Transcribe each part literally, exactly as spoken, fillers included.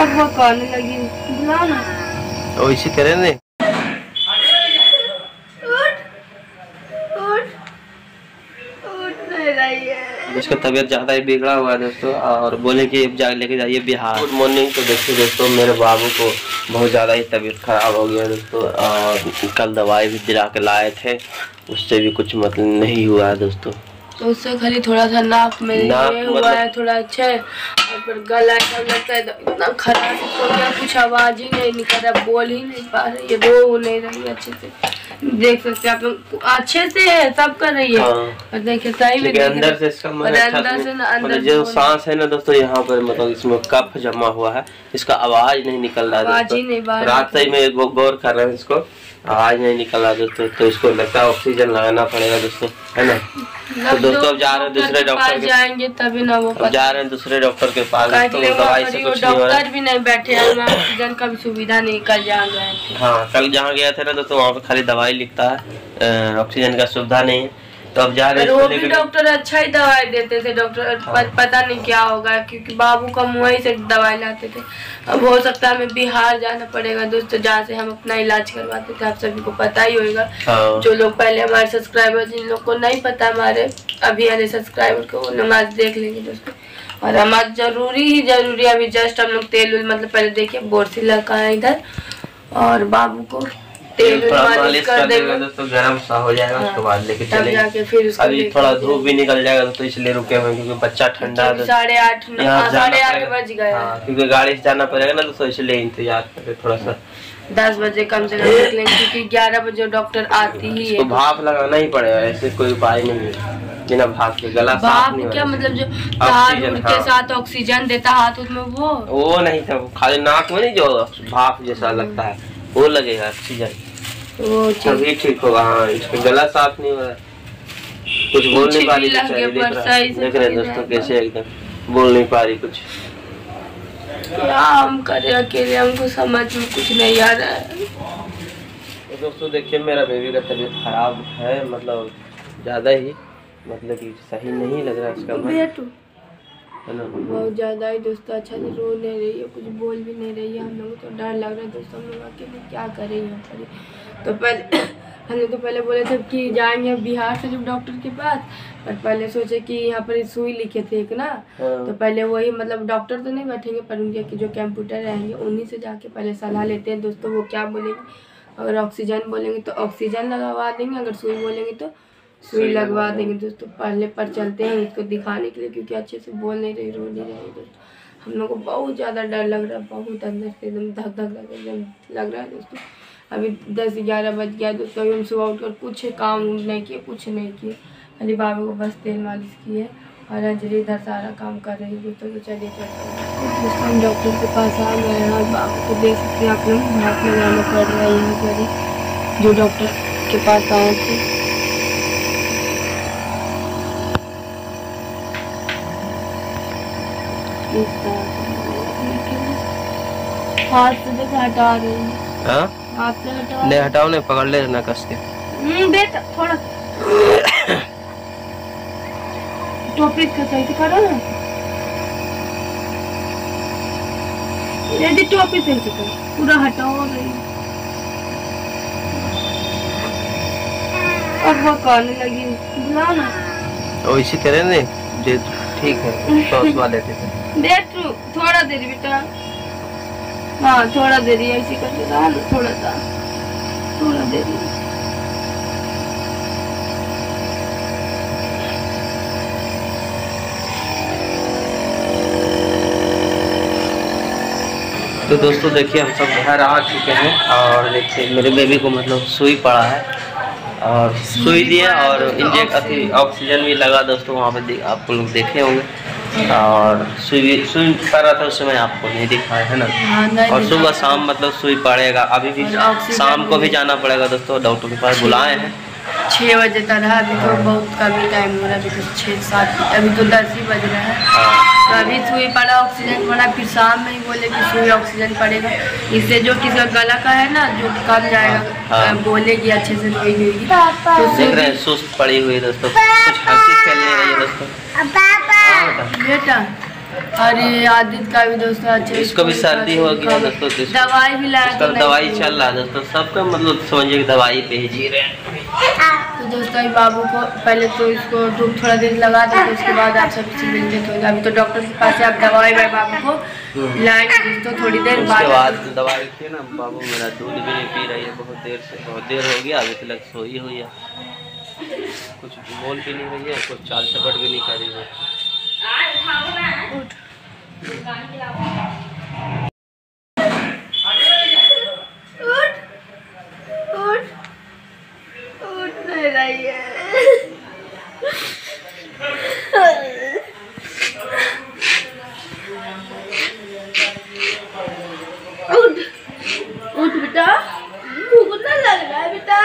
अब वो कहने लगी बुलाओ ना, वैसे करे ने उसका तबीयत ज़्यादा ही बिगड़ा हुआ है दोस्तों, और बोले कि अब जा लेके जाइए बिहार। Good morning. तो देखिए दोस्तों, मेरे बाबू को बहुत ज़्यादा ही तबीयत खराब हो गया दोस्तों, और कल दवाई भी दिला के लाए थे, उससे भी कुछ मतलब नहीं हुआ है दोस्तों। तो उससे खाली थोड़ा सा नाक में नाक ये हुआ मतलब... है थोड़ा अच्छा है, और फिर गला लगता है इतना खराब हो गया, कुछ आवाज़ ही नहीं निकल रहा, बोल ही नहीं पा रही है, रो नहीं रही अच्छे से, देख सकते हैं आप लोग, अच्छे से है सब कर रही है। हाँ। और देखिए सही में अंदर से इसका अंदर से ना अंदर जो सांस है ना दोस्तों, यहाँ पर मतलब इसमें कफ जमा हुआ है, इसका आवाज नहीं निकल रहा है। रात से ही मैं गौर कर रहा हूँ, इसको आवाज नहीं निकल रहा दोस्तों, तो इसको लगता है ऑक्सीजन लगाना पड़ेगा दोस्तों, है ना। तो दोस्तों अब जा रहे हैं दूसरे डॉक्टर के जाएंगे तभी ना वो जा रहे हैं दूसरे डॉक्टर के पास, तो दवाई से कुछ नहीं हो रहा है। डॉक्टर भी नहीं बैठे हैं, ऑक्सीजन का भी सुविधा नहीं, कल जहाँ गए थे। हाँ कल जहाँ गया थे ना दोस्तों, वहाँ पे खाली दवाई लिखता है, ऑक्सीजन का सुविधा नहीं है। तो अब जा रहे हैं, वो भी डॉक्टर अच्छा ही दवाई देते थे डॉक्टर। हाँ। पता नहीं क्या होगा, क्योंकि बाबू का मुंह से दवाई लाते थे। अब हो सकता है हमें बिहार जाना पड़ेगा दोस्तों, जहाँ से हम अपना इलाज करवाते थे, आप सभी को पता ही होगा। हाँ। जो लोग पहले हमारे सब्सक्राइबर, जिन लोग को नहीं पता हमारे अभी वाले सब्सक्राइबर को, वो लोग आज देख लेंगे दोस्तों। और हमारा जरूरी ही जरूरी अभी जस्ट हम लोग तेल मतलब पहले देखिए बोरसिला का है इधर, और बाबू को तेल मालिश कर देंगे दोस्तों, गर्म सा हो जाएगा। हाँ। उसके बाद लेके चलेंगे, फिर अभी थोड़ा धूप भी निकल जाएगा दोस्तों, इसलिए रुके हुए क्योंकि बच्चा ठंडा है। साढ़े आठ साढ़े आठ बज गए, क्योंकि गाड़ी से जाना पड़ेगा ना दोस्तों, इसलिए इंतजार कर थोड़ा सा। दस बजे कम से कम निकलेंगे, क्योंकि ग्यारह बजे डॉक्टर आती ही है। भाप लगाना ही पड़ेगा, ऐसे कोई उपाय नहीं है बिना भाप के। गला साफ नहीं क्या मतलब जो ऑक्सीजन के साथ ऑक्सीजन देता हाथ उसमें, वो वो नहीं था, खाली नाक में नहीं जो भाप जैसा लगता है वो लगेगा ऑक्सीजन, तभी ठीक होगा। हाँ इसका गला साफ नहीं हो रहा, कुछ बोल नहीं पा रही, देख रहे दोस्तों कैसे एकदम बोल नहीं पा रही कुछ। क्या हम करें अकेले, हमको समझ में कुछ नहीं आ रहा है। तो दोस्तों देखिए, मेरा बेबी का तबीयत खराब है, मतलब ज़्यादा ही, मतलब कि सही नहीं लग रहा इसका मन, है ना, बहुत ज़्यादा ही दोस्तों। अच्छा से रो नहीं रही है, कुछ बोल भी नहीं रही है, हम लोग तो डर लग रहा है दोस्तों, हम लोग अकेले क्या करें यहाँ पर। तो पहले हम लोग तो पहले बोले थे कि जाएंगे बिहार से जब डॉक्टर के पास, पर पहले सोचे कि यहाँ पर सुई लिखे थे एक ना, तो पहले वही मतलब डॉक्टर तो नहीं बैठेंगे, पर उनके जो कंप्यूटर रहेंगे उन्हीं से जाके पहले सलाह लेते हैं दोस्तों, वो क्या बोलेंगे। अगर ऑक्सीजन बोलेंगे तो ऑक्सीजन लगवा देंगे, अगर सुई बोलेंगे तो सुई लगवा देंगे दोस्तों। पहले पर चलते हैं इसको दिखाने के लिए, क्योंकि अच्छे से बोल नहीं रही, रो नहीं रही दोस्तों। हम लोग को बहुत ज़्यादा डर लग रहा है, बहुत अंदर से एकदम धक धक लग एकदम लग रहा है दोस्तों। अभी दस ग्यारह बज गया दोस्तों, अभी हम सुबह उठकर कुछ काम नहीं किए, कुछ नहीं किए, खाली बाबू को बस तेल मालिश किए, और अंजलि इधर सारा काम कर रही है दोस्तों। तो चलिए चलते हैं दोस्तों, हम डॉक्टर के पास आ गए हैं, और बाबू को देख सकते हैं आप लोग, हाथ में लगाना पड़ रहा है यहाँ पर, जो डॉक्टर के पास आए थे। हाथ से देखो हटा रही है, हाँ हाथ से हटा, ले हटाओ, नहीं पकड़ ले ना कस के। हम्म बेटा थोड़ा टोपी का सही से करो ना, यदि टोपी सही से करो, पूरा हटाओ रही। अब वो कहने लगी बुलाओ ना, वैसे करे ने जे ठीक है, सॉस वाले थे देख थोड़ा देरी बेटा, हाँ थोड़ा देरी ऐसी करके रहा ना, थोड़ा सा थोड़ा देरी। तो दोस्तों देखिए, हम सब घर आ चुके हैं, और देखिए मेरे बेबी को मतलब सुई पड़ा है, और सुई दिया और इंजेक्शन ऑक्सीजन भी लगा दोस्तों, वहाँ पे आप लोग देखे होंगे। और सुई सुई पड़ रहा था उस समय, आपको नहीं दिखाया है ना। और सुबह शाम मतलब सुई पड़ेगा, अभी भी शाम को भी जाना पड़ेगा दोस्तों, डॉक्टर के पास बुलाए हैं। छः बजे तक है, अभी तो बहुत कम टाइम हो रहा है, अभी तो छः सात, अभी तो दस ही बज रहा है। तो अभी सुई पड़ा, ऑक्सीजन पड़ा, फिर शाम में ही बोले कि सुई ऑक्सीजन पड़ेगा, इससे जो किसी का गला का है ना जो कम जाएगा। हाँ। बोलेगी अच्छे से नहीं होगी, तो देख रहे हैं सुस्त पड़ी हुई दोस्तों, कुछ हंसी खेलने रही है दोस्तों। बेटा अरे आदित्य का भी दोस्तों अच्छे, इसको भी सर्दी हो गया दोस्तों, दवाई भी लाया तो दवाई चल रहा है दोस्तों, सबका मतलब समझिए कि दवाई पे ही जी रहे हैं। तो दोस्तों बाबू को पहले तो इसको धूप थोड़ा देर लगा देते, उसके बाद आप सबसे मिलते तो अभी तो डॉक्टर के पास से आप दवाई वाई बाबू को लाएंगे दोस्तों थोड़ी देर बाद। उसके बाद दवाई थी ना, बाबू मेरा दूध भी नहीं पी रही है बहुत देर से, बहुत देर हो गया, अभी तक सोई हुई है, कुछ बोल भी नहीं रही है, कुछ चाल चपट भी नहीं कर रही है। उठ बेटा, भूख ना लग रहा है बेटा,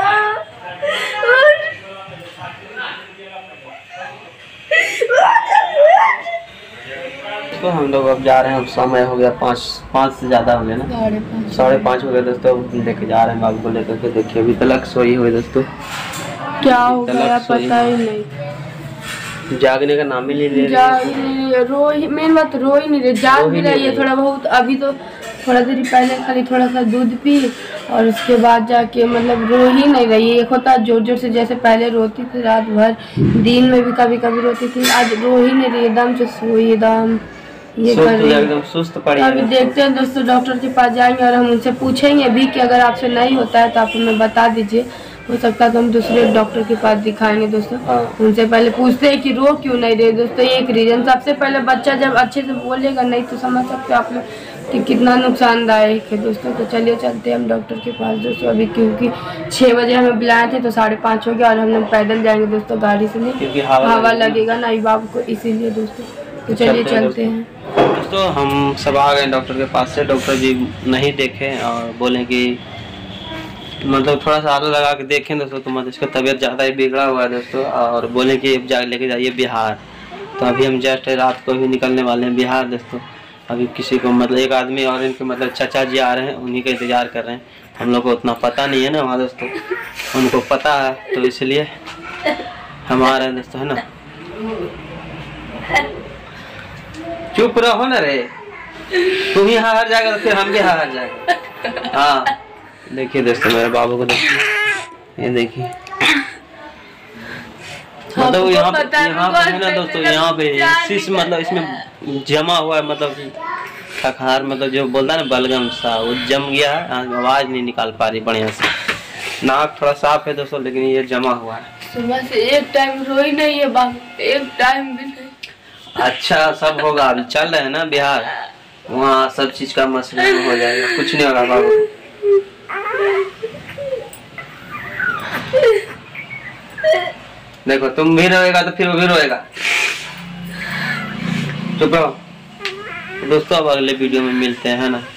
तो हम लोग अब जा रहे हैं, अब समय हो गया पाँच पाँच से ज़्यादा हो गया ना, साढ़े पाँच साढ़े पाँच हो गया दोस्तों, लेके जा रहे हैं बाबू को लेकर के। देखिए अभी तक सोई हुई दोस्तों, क्या हो गया पता ही नहीं, जागने का नाम ही नहीं ले रही है, रो ही मेन बात रो ही नहीं रही, जाग भी रही है थोड़ा बहुत। अभी तो थोड़ा देर पहले खाली थोड़ा सा दूध पी और उसके बाद जाके मतलब रो ही नहीं रही है। एक होता जोर जोर से जैसे पहले रोती थी रात भर, दिन में भी कभी कभी रोती थी, आज रो ही नहीं रही, एकदम से सोई एकदम ये कर रही है, एकदम सुस्त पड़ी। अभी देखते हैं दोस्तों, डॉक्टर के पास जाएंगे और हम उनसे पूछेंगे भी कि अगर आपसे नहीं होता है तो आप हमें बता दीजिए, हो सकता है तो हम दूसरे डॉक्टर के पास दिखाएंगे दोस्तों। उनसे पहले पूछते हैं कि रो क्यों नहीं रहे दोस्तों, एक रीजन सबसे पहले बच्चा जब अच्छे से बोलेगा नहीं तो समझ सकते आप लोग कि कितना नुकसानदायक है दोस्तों। तो चलिए चलते हैं हम डॉक्टर के पास दोस्तों, अभी क्योंकि छः बजे हमें बुलाए थे तो साढ़े पाँच हो गया और हम लोग पैदल जाएंगे दोस्तों, गाड़ी से नहीं, क्योंकि हवा लगेगा ना बाबू को, इसीलिए दोस्तों। तो चलिए चलते हैं दोस्तों, हम सब आ गए डॉक्टर के पास से। डॉक्टर जी नहीं देखे और बोले कि मतलब थोड़ा सा आलू लगा के देखें दोस्तों, तो मतलब इसका तबीयत ज़्यादा ही बिगड़ा हुआ है दोस्तों, और बोले कि जा लेके जाइए बिहार। तो अभी हम जस्ट रात को ही निकलने वाले हैं बिहार दोस्तों। अभी किसी को मतलब एक आदमी और इनके मतलब चाचा जी आ रहे हैं, उन्हीं का इंतजार कर रहे हैं। हम लोग को उतना पता नहीं है ना वहाँ दोस्तों, उनको पता है तो इसलिए हम आ रहे हैं दोस्तों, है ना। चुप रहो ना रे, तुम ही हार जाएगा तो फिर हम भी हार जाएंगे। हाँ देखिए दोस्तों मेरे बाबू को देखिए, ये देखिए मतलब यहाँ पे यहाँ पे है ना दोस्तों, यहाँ पे शीश मतलब इसमें जमा हुआ है, मतलब खखार मतलब जो बोलता है ना बलगम सा, वो जम गया है, आवाज नहीं निकाल पा रही बढ़िया से। नाक थोड़ा साफ है दोस्तों, लेकिन ये जमा हुआ है। सुबह से एक टाइम रोई नहीं है बाबू, एक टाइम भी नहीं। अच्छा सब होगा, अभी चल रहे हैं ना बिहार, वहाँ सब चीज का मसला हो जाएगा, कुछ नहीं होगा बाबू। देखो तुम भी रोएगा तो फिर वो भी रोएगा, चुप रहो दोस्तों। अब अगले वीडियो में मिलते हैं, है ना।